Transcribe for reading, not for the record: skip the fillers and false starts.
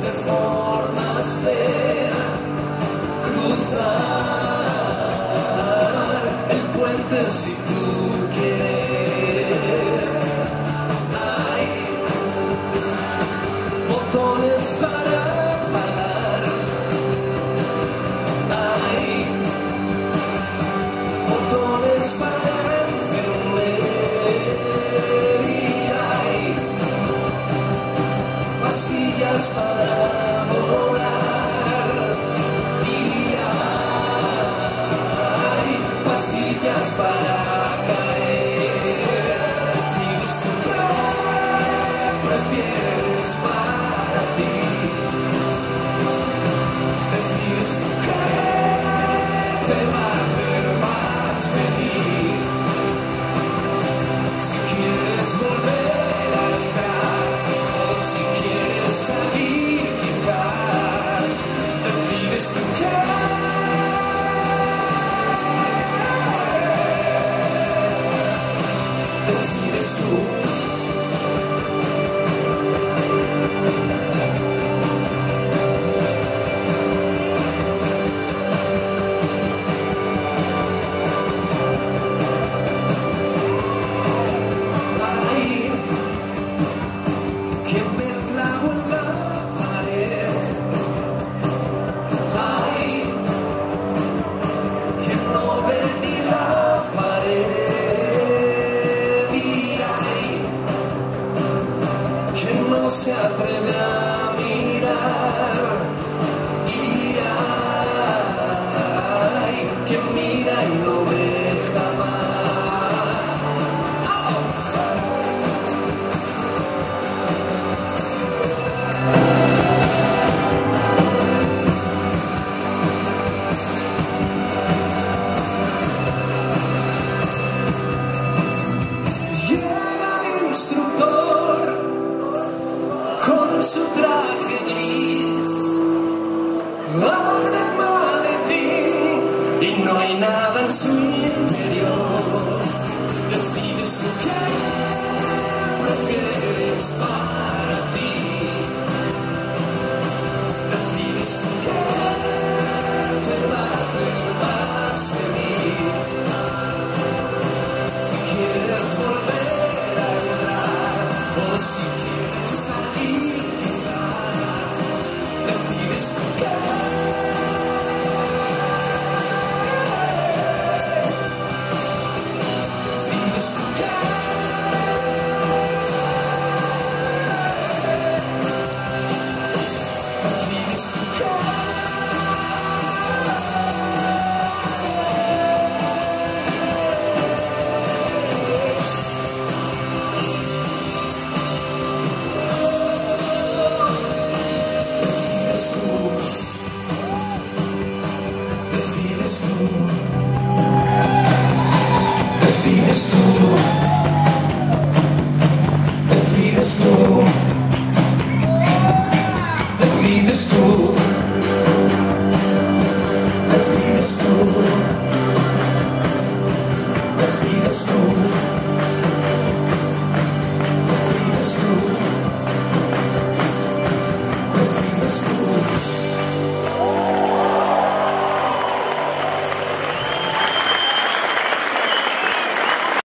de formas de cruzar el puente si tú quieres. Hay botones para pagar, hay botones para encender y hay pastillas para volar y hay pastillas para caer. Decides tú qué prefieres para ti. Decides tú qué te va a hacer más feliz. Si quieres volver a entrar o si quieres salir quizás, decides tú qué. Decides tú. Hay quien ve el clavo en la pared, hay quien no ve ni la pared y hay quien no se atreve a mirar y hay quien mira y no ve jamás. ¡Oh! Llega el instructor con su traje gris, abre el maletín y no hay nada en su interior. Decides tú qué prefieres para ti. Decides tú qué te va a hacer más feliz. Si quieres volver a entrar o si quieres salir quizás, decides tú qué. Decides tú qué. Decides tú qué. Decides tú.